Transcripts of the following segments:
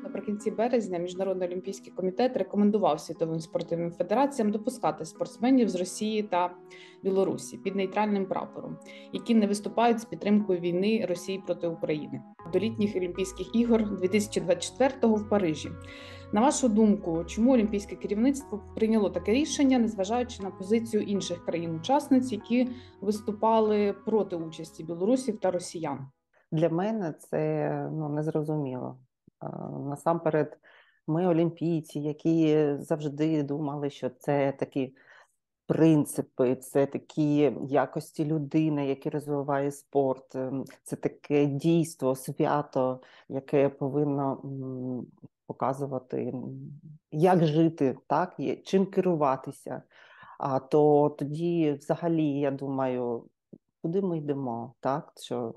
Наприкінці березня Міжнародний олімпійський комітет рекомендував світовим спортивним федераціям допускати спортсменів з Росії та Білорусі під нейтральним прапором, які не виступають з підтримкою війни Росії проти України до літніх Олімпійських ігор 2024-го в Парижі. На вашу думку, чому олімпійське керівництво прийняло таке рішення, незважаючи на позицію інших країн-учасниць, які виступали проти участі білорусів та росіян? Для мене це незрозуміло. Насамперед, ми олімпійці, які завжди думали, що це такі принципи, це такі якості людини, які розвиває спорт, це таке дійство, свято, яке повинно показувати, як жити, так, чим керуватися. То тоді взагалі, я думаю, куди ми йдемо, так, що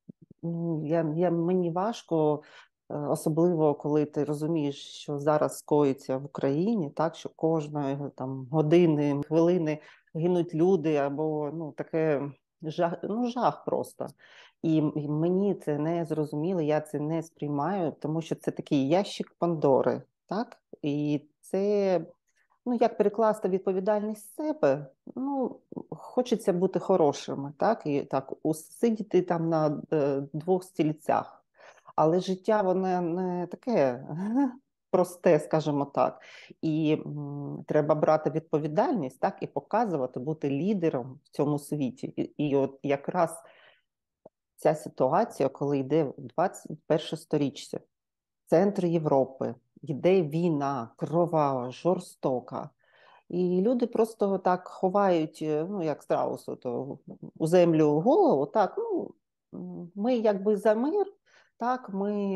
мені важко, особливо коли ти розумієш, що зараз скоїться в Україні, так, що кожної там години, хвилини гинуть люди, або таке жах просто. І мені це не зрозуміло, я це не сприймаю, тому що це такий ящик Пандори, так? І це, як перекласти відповідальність з себе, хочеться бути хорошими, так? І так, сидіти там на двох стільцях. Але життя, воно не таке просте, скажімо так. І треба брати відповідальність, так, і показувати, бути лідером в цьому світі. І от якраз ця ситуація, коли йде 21 сторіччя, центр Європи, йде війна, кровава, жорстока. І люди просто так ховають, як страусу, то у землю голову, так, ми якби за мир, так,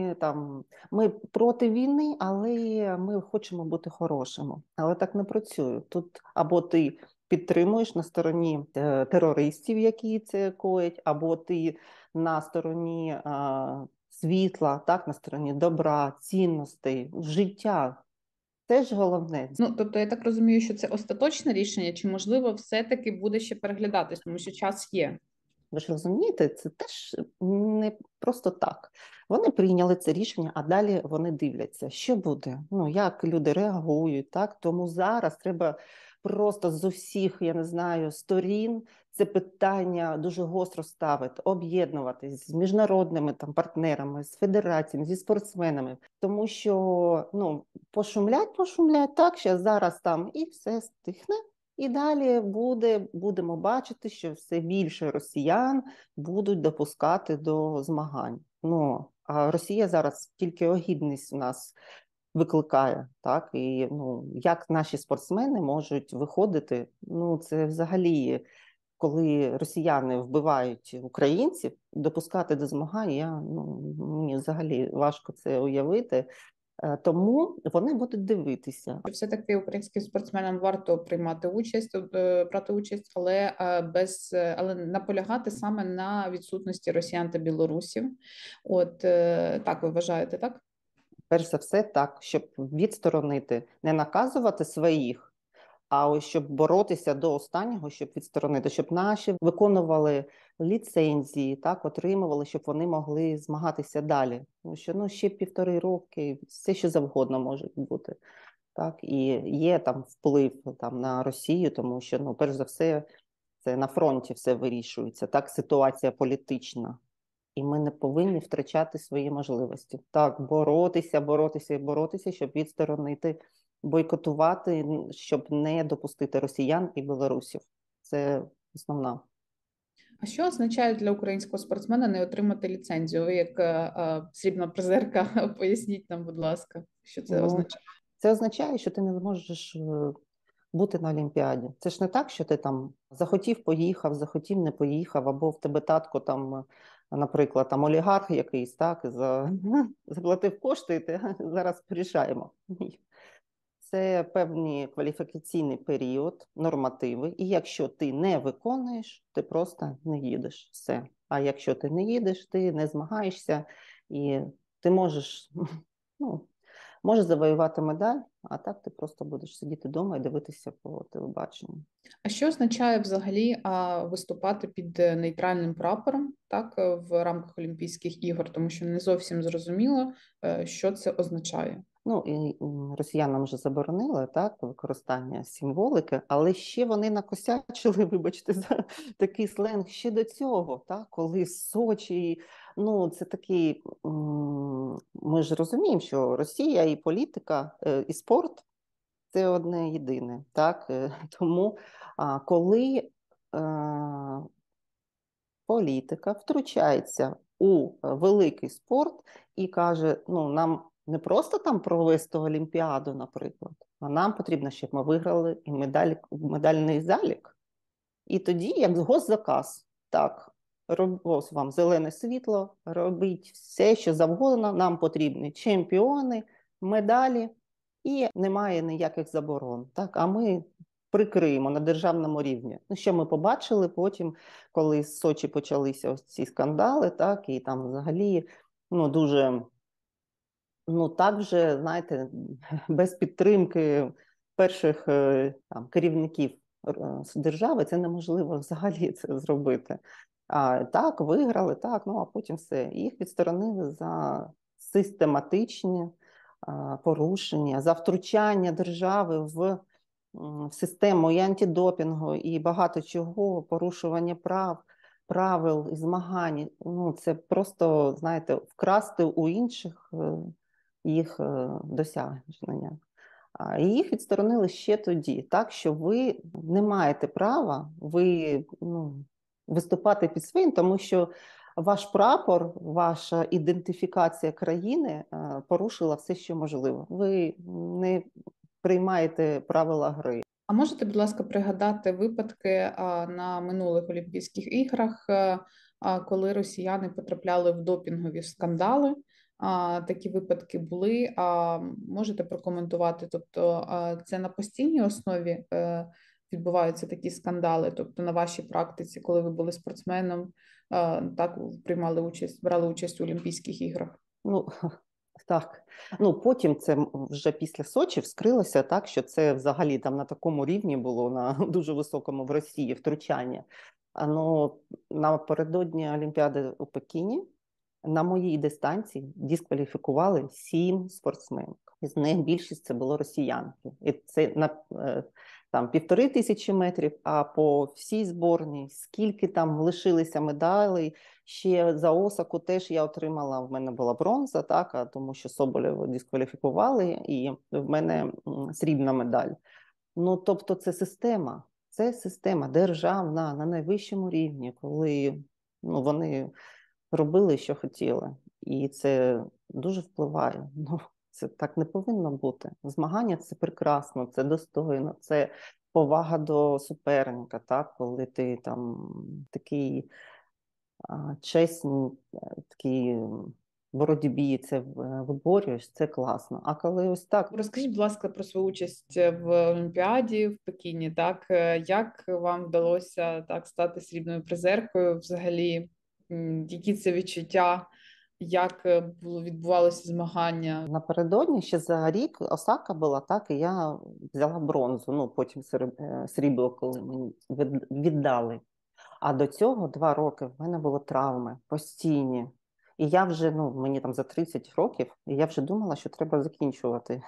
ми проти війни, але ми хочемо бути хорошими. Але так не працює. Тут або ти підтримуєш на стороні терористів, які це коять, або ти на стороні світла, так, на стороні добра, цінностей, життя. Це ж головне. Тобто я так розумію, що це остаточне рішення, чи, можливо, все-таки буде ще переглядатись, тому що час є? Ви ж розумієте, це теж не просто так. Вони прийняли це рішення, а далі вони дивляться, що буде, як люди реагують, так? Тому зараз треба просто з усіх, я не знаю, сторін це питання дуже гостро ставити, об'єднуватись з міжнародними партнерами, з федераціями, зі спортсменами. Тому що, пошумлять, так, що зараз там і все стихне. І далі будемо бачити, що все більше росіян будуть допускати до змагань. А Росія зараз тільки огідність у нас викликає, так? І як наші спортсмени можуть виходити, це взагалі, коли росіяни вбивають українців, допускати до змагань, мені взагалі важко це уявити. Тому вони будуть дивитися. Все-таки українським спортсменам варто приймати участь, брати участь, але наполягати саме на відсутності росіян та білорусів. Так ви вважаєте, так? Перш за все, так, щоб відсторонити, не наказувати своїх, а ось щоб боротися до останнього, щоб відсторонити, щоб наші виконували ліцензії, так, отримували, щоб вони могли змагатися далі. Тому що ще 1,5 роки, все що завгодно може бути. Так, і є там вплив на Росію, тому що, перш за все, це на фронті все вирішується, так, ситуація політична. І ми не повинні втрачати свої можливості. Так, боротися, щоб відсторонити, бойкотувати, щоб не допустити росіян і білорусів. Це основна. А що означає для українського спортсмена не отримати ліцензію? Ви як срібна призерка, поясніть нам, будь ласка, що це означає? Це означає, що ти не зможеш бути на Олімпіаді. Це ж не так, що ти там захотів – поїхав, захотів – не поїхав, або в тебе татко там, наприклад, олігарх якийсь, так, заплатив кошти, і ти зараз порішаємо. Ні. Це певний кваліфікаційний період, нормативи, і якщо ти не виконуєш, ти просто не їдеш, все. А якщо ти не їдеш, ти не змагаєшся, і ти можеш може завоювати медаль, а так ти просто будеш сидіти вдома і дивитися по телебаченню. А що означає взагалі виступати під нейтральним прапором, так, в рамках Олімпійських ігор? Тому що не зовсім зрозуміло, що це означає. Ну, і росіянам вже заборонили, так, використання символики, але ще вони накосячили, вибачте, за такий сленг ще до цього, так, коли Сочі, ну, це такий, ми ж розуміємо, що Росія і політика, і спорт – це одне єдине, так, тому коли політика втручається у великий спорт і каже, ну, нам не просто там провести Олімпіаду, наприклад, а нам потрібно, щоб ми виграли і медальний залік. І тоді, як госзаказ, так, ось вам зелене світло, робіть все, що завгодно, нам потрібні чемпіони, медалі, і немає ніяких заборон. Так? А ми прикриємо на державному рівні. Ну, що ми побачили потім, коли з Сочі почалися ось ці скандали, так, і там взагалі, ну, дуже, ну, так вже, знаєте, без підтримки перших там, керівників держави це неможливо взагалі це зробити. Так, виграли, так, ну, а потім все. Їх відсторонили за систематичні порушення, за втручання держави в систему і антидопінгу, і багато чого, порушування правил і змагань. Ну, це просто, знаєте, вкрасти у інших їх досягнення. І їх відсторонили ще тоді, так, що ви не маєте права виступати під своїм, тому що ваш прапор, ваша ідентифікація країни порушила все, що можливо. Ви не приймаєте правила гри. А можете, будь ласка, пригадати випадки на минулих Олімпійських іграх, коли росіяни потрапляли в допінгові скандали? Такі випадки були. Можете прокоментувати? Тобто, це на постійній основі відбуваються такі скандали? Тобто, на вашій практиці, коли ви були спортсменом, так брали участь у Олімпійських іграх? Ну, так. Ну, потім це вже після Сочі вскрилося так, що це взагалі там на такому рівні було, на дуже високому в Росії втручання. Ну, напередодні Олімпіади у Пекіні на моїй дистанції дискваліфікували 7 спортсменів. Із них більшість це було росіянки. І це на там 1500 метрів, а по всій зборній, скільки там лишилися медалей. Ще за Осаку теж я отримала, в мене була бронза, так, тому що Соболєва дискваліфікували, і в мене срібна медаль. Ну, тобто це система державна на найвищому рівні, коли вони робили, що хотіли. І це дуже впливає. Ну, це так не повинно бути. Змагання – це прекрасно, це достойно, це повага до суперника, так, коли ти там такий чесний, такий боротьбі це виборюєш, це класно. А коли ось так... Розкажіть, будь ласка, про свою участь в Олімпіаді в Пекіні, так? Як вам вдалося так стати срібною призеркою взагалі? Які це відчуття? Як відбувалося змагання? Напередодні ще за рік Осака була, так, і я взяла бронзу, ну, потім срібло, коли мені віддали. А до цього 2 роки в мене були травми постійні. І я вже, мені там за 30 років, і я вже думала, що треба закінчувати.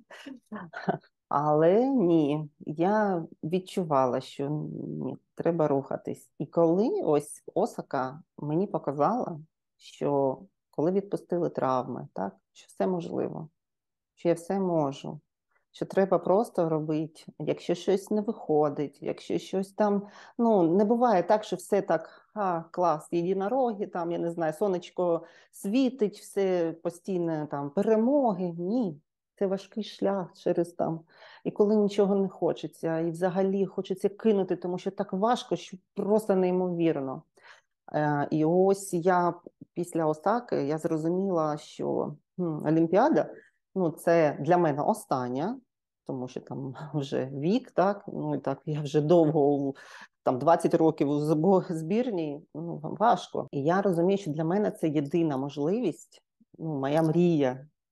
Але ні, я відчувала, що ні, треба рухатись. І коли ось Осака мені показала, що коли відпустили травми, так, що все можливо, що я все можу, що треба просто робити, якщо щось не виходить, якщо щось там, не буває так, що все так, клас, єдинороги, там, я не знаю, сонечко світить, все постійно там перемоги. Ні, це важкий шлях через там. І коли нічого не хочеться, і взагалі хочеться кинути, тому що так важко, що просто неймовірно. І ось я після Осаки я зрозуміла, що Олімпіада, це для мене остання, тому що там вже вік, так, і так я вже довго, там 20 років у збірній, важко. І я розумію, що для мене це єдина можливість, моя мрія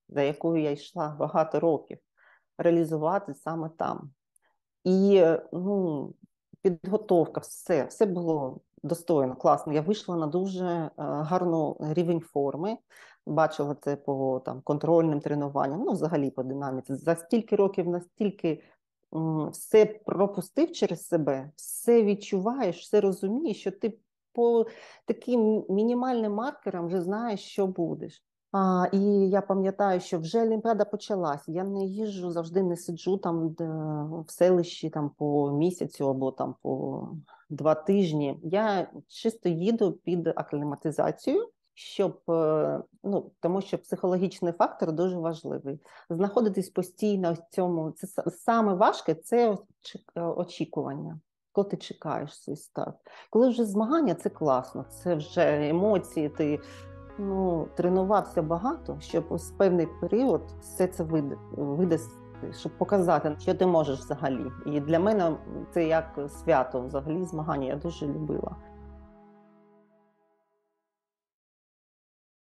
за якою я йшла багато років, реалізувати саме там. І ну, підготовка, все було достойно, класно. Я вийшла на дуже гарну рівень форми, бачила це по там, контрольним тренуванням, ну, взагалі по динаміці. За стільки років настільки все пропустив через себе, все відчуваєш, все розумієш, що ти по таким мінімальним маркерам вже знаєш, що будеш. І я пам'ятаю, що вже Олімпіада почалась. Я не їжджу, завжди не сиджу там в селищі там, по місяцю або там, по 2 тижні. Я чисто їду під акліматизацію, щоб, ну, тому що психологічний фактор дуже важливий. Знаходитись постійно в цьому, це саме важке, це очікування. Коли ти чекаєш цей старт. Коли вже змагання, це класно, це вже емоції, ти тренувався багато, щоб ось певний період все це видасти, щоб показати, що ти можеш взагалі. І для мене це як свято, взагалі змагання, я дуже любила.